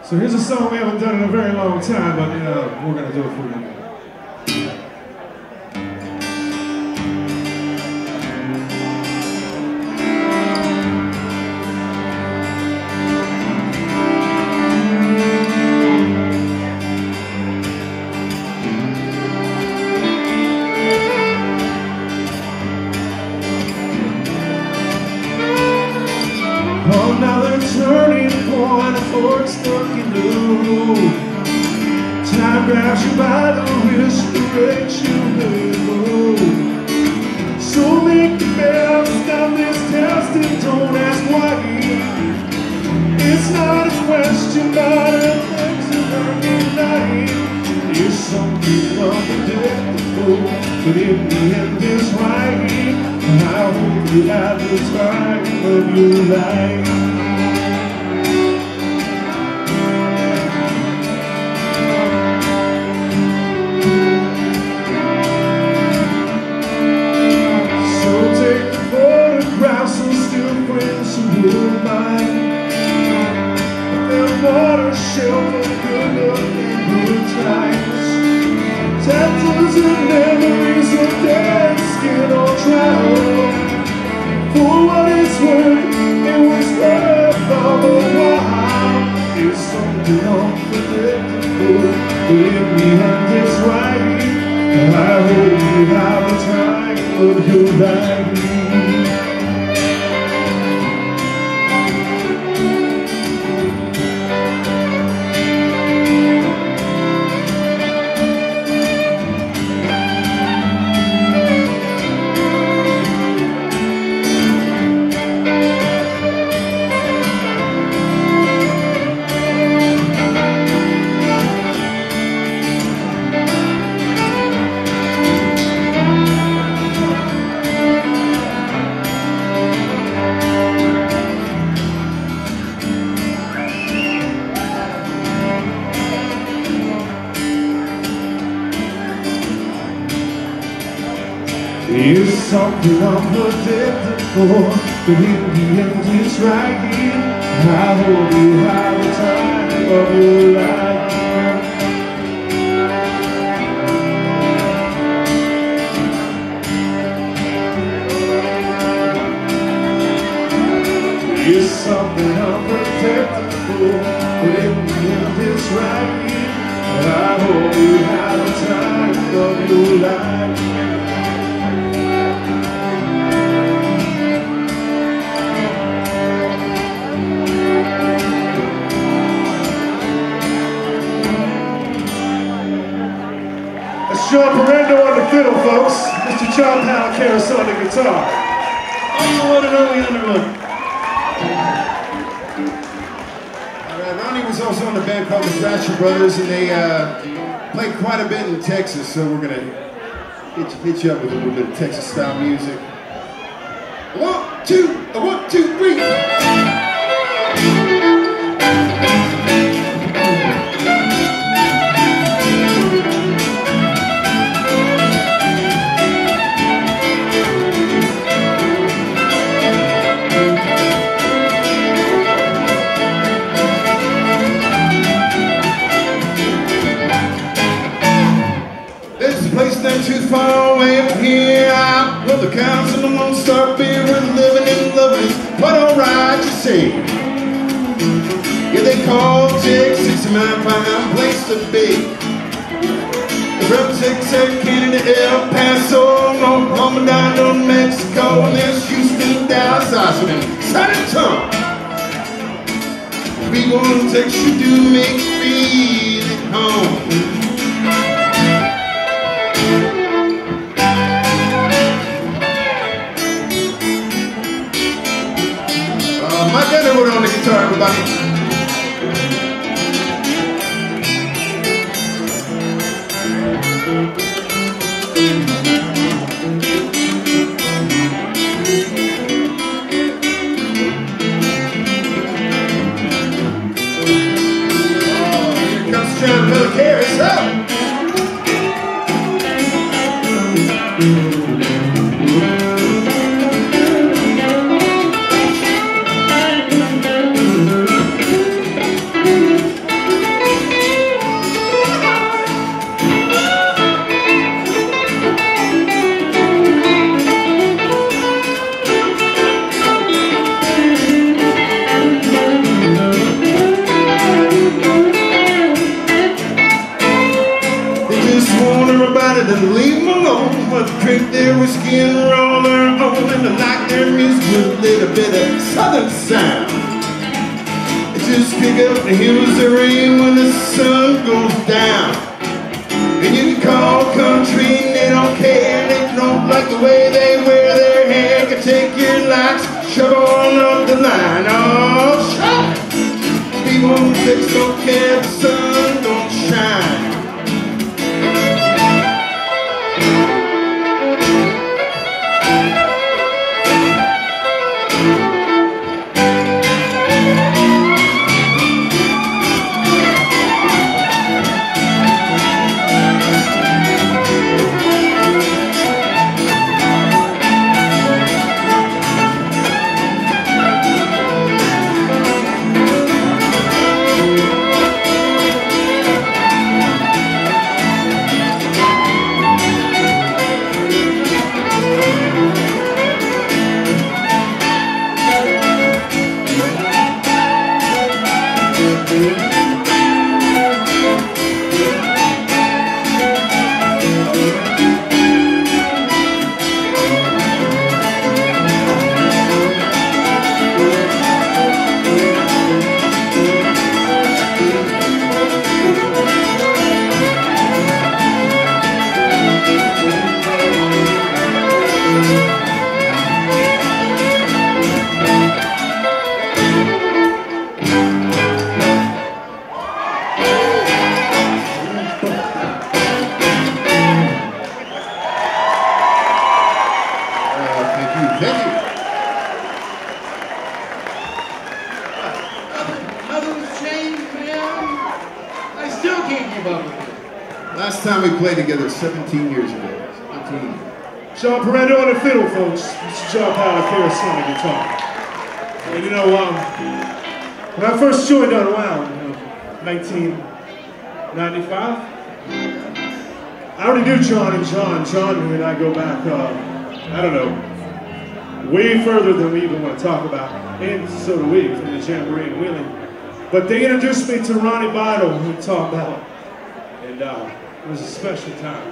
So here's a song we haven't done in a very long time, but we're going to do it for you. Another turning point, a fork stuck in blue. Time grabs you by the wrist, breaks you blue. So make the bell, stop this test and don't ask why. It's not a question, but a flexible life. It's something unpredictable, but in the end it's right. I hope you have the time of your life. So take the photographs and still friends who will mind. Their water shelter, good luck and good times. Tattoos and memories of dead skin or trial. For what it's worth, it was worth all the while. It's something unpredictable, but in the end it's right. I hope you have the time of your life. It's something unpredictable, but in the end it's right. I hope you have the time of your life. It's something unpredictable, but in the end it's right. I hope you have the time of your life. Sean Perendo on the fiddle, folks. Mr. John Palacaris on the guitar. I'm the one and only Underwood. Alright, Ronnie was also in a band called the Thrasher Brothers, and they played quite a bit in Texas, so we're going to hit you up with a little bit of Texas style music. 1, 2, 3. Too far away from here, out of the council of Lone Star Beer, we're living in lovers, but alright you say. Yeah, they call Texas 69 fine place to be. From Texas, Canada, El Paso, Oklahoma, down to Mexico, and there's Houston, Dallas, Austin, San Antonio. People in Texas you do make me feel at home. Mike Underwood on the guitar, everybody. Here comes John Palacaris. Up! whiskey and roll their own, and they like their music with a little bit of southern sound. They just pick up the hills of rain when the sun goes down. And you can call country and they don't care. They don't like the way they wear their hair. Can take your likes, shove on up the line. Oh, shine! People who fix don't care, the sun don't shine. Last time we played together 17 years ago. 17. John Perendo on the fiddle, folks. Mr. John Palacaris on the guitar. And you know, when I first joined Unwound, 1995, I already knew John and John. John and I go back, I don't know, way further than we even want to talk about. And so do we, from the Jamboree and Wheeling. But they introduced me to Ronnie Bottle and Tom Bell. And it was a special time.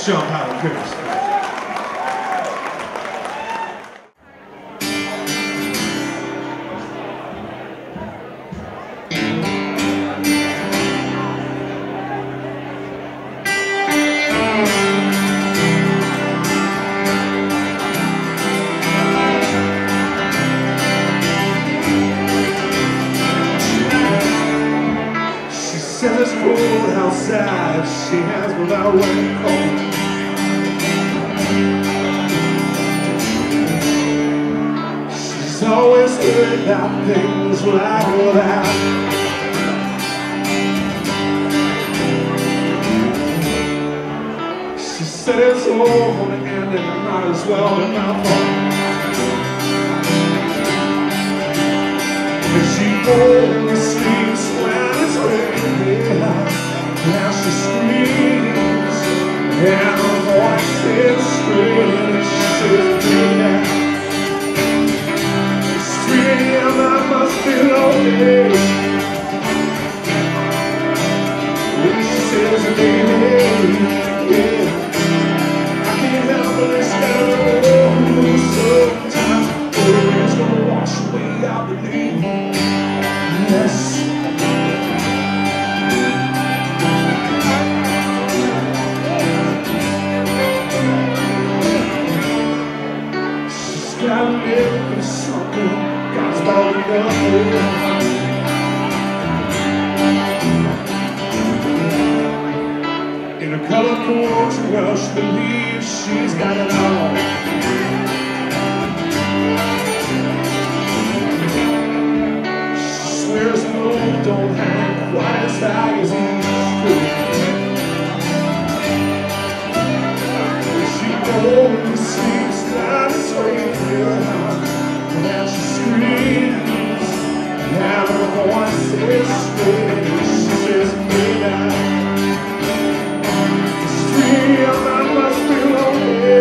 John Powell Pierce. Says it's cold outside, she has without wearing coat. She's always heard about things like that. She said it's all gonna end and it might as well be my fault. And she only sleeps when it's raining. Now she screams and her voice is screaming. She says, "Baby, it's 3 AM, I must be lonely." And she says, "Baby, yeah, I can't help but it's down the road. Sometimes the rain's gonna wash away, I believe." Yes. She's got a little something God's about to know. In a colorful ocean, well, she believes she's got it all. Swears the moon don't hang quite as high as it used to. She only sleeps down it's raining. Now she screams, now her voice is screaming. She says, "Baby, it's 3 AM, I must be lonely."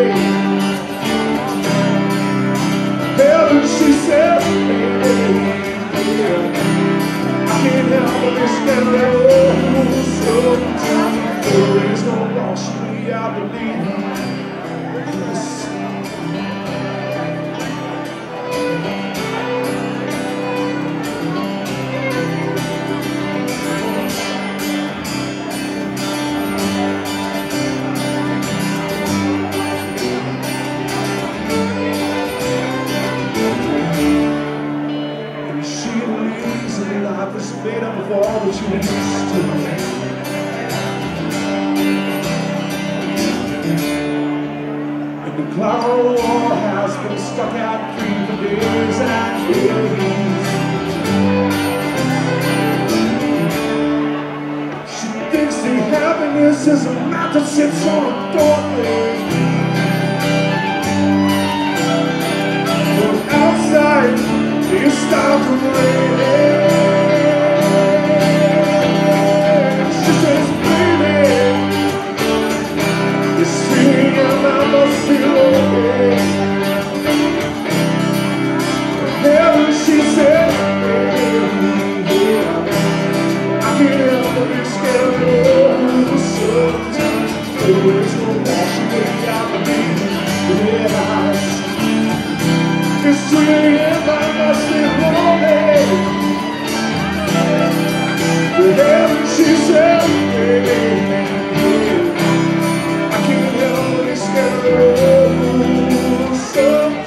Baby, she says, "Baby, I can't help but this memory. Sometimes the rain's gonna wash me, I believe." Yes. And she believes that life is made up of all that you used to. And the cloud on the wall has been stuck out free for days and days. She thinks the happiness is a mat that sits on a doorway. But outside, you start to rain. She says, "Baby, it's 3 AM, I must be lonely." Heaven, she said, "Baby, I can't help but be scared of you." Sometimes the rain's gonna wash away, I believe. Yes. It's 3 AM, I must be lonely. Heaven, she said, "Baby, I can't help but be scared of you." Sometimes.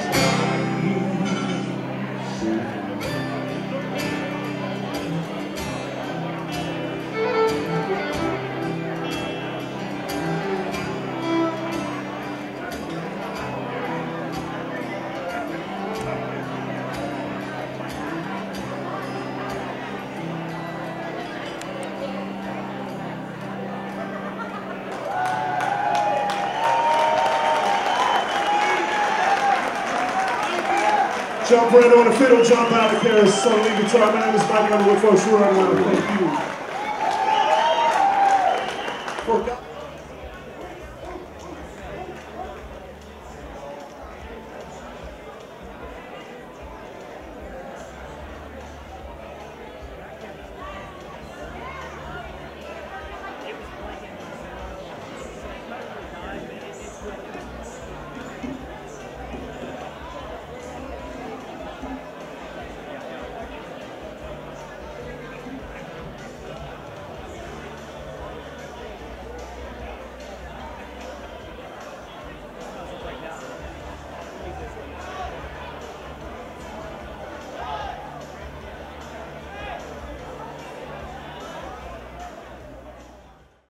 John Brando on the fiddle, John Powell Pierce on the guitar. My name is Mike Underwood, folks. We're on. Thank you.